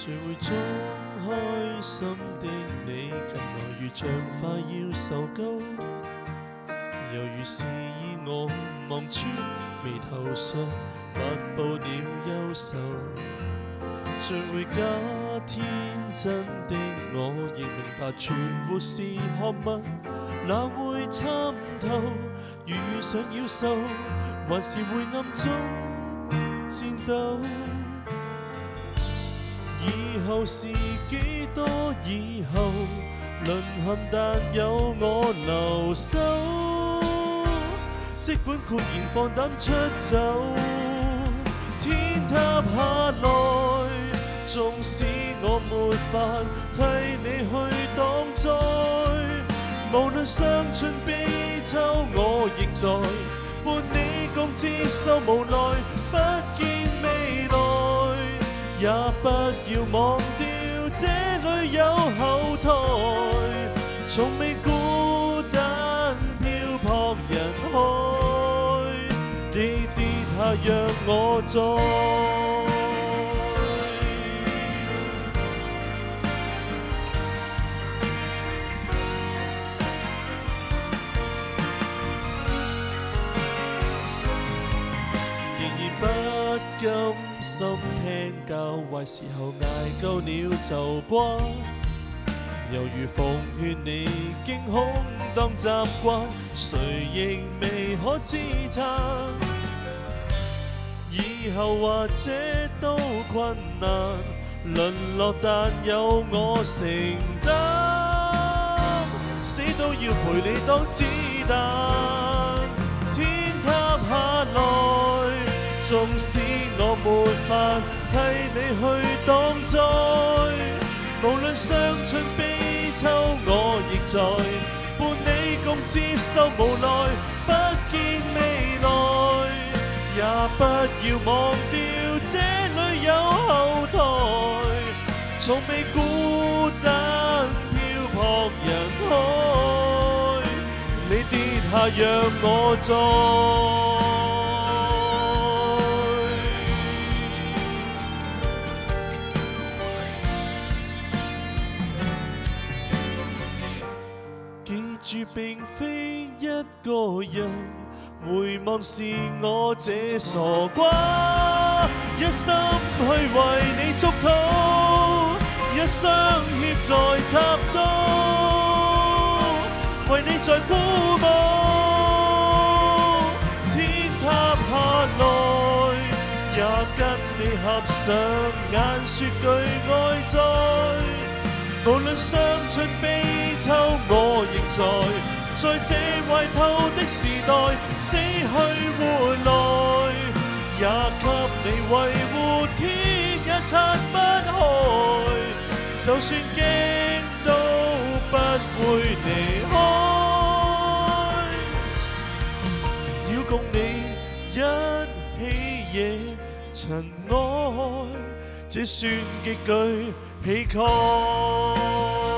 聚會中開心的你，近來如像快要受夠，猶如是以我望穿眉頭上發布了憂愁。聚會假天真的我，亦明白全沒是學問，哪會參透？如遇上妖獸，還是會暗中戰鬥。以後是幾多以後，淪陷但有我留守。即管豁然放膽出走，天塌下來，縱使我沒法替你去擋災。無論傷春悲秋，我亦在伴你共接受無奈，不見未來，也不要忘掉這裏有後台，從未孤單漂泊人海，你跌下讓我再。不甘心聽教，壞時候捱夠了就關，猶如奉勸你驚恐當習慣，誰亦未可支撐。以後或者都困難，淪落但有我承擔，死都要陪你當子彈。天塌下來，縱使我沒法替你去擋災，無論傷春悲秋，我亦在伴你共接受無奈，不見未來，也不要忘掉這裏有後台，從未孤單漂泊人海，你跌下讓我再。住並非一個人，回望是我這傻瓜，一心去為你祝禱，一雙脅在插刀，為你在鼓舞。天塌下來，也跟你合上眼說句愛在。無論傷春悲秋，我亦在這壞透的時代，死去活來，也給你維護，天也拆不開，就算驚都不會離開，要共你一起惹塵埃，這算極具氣概。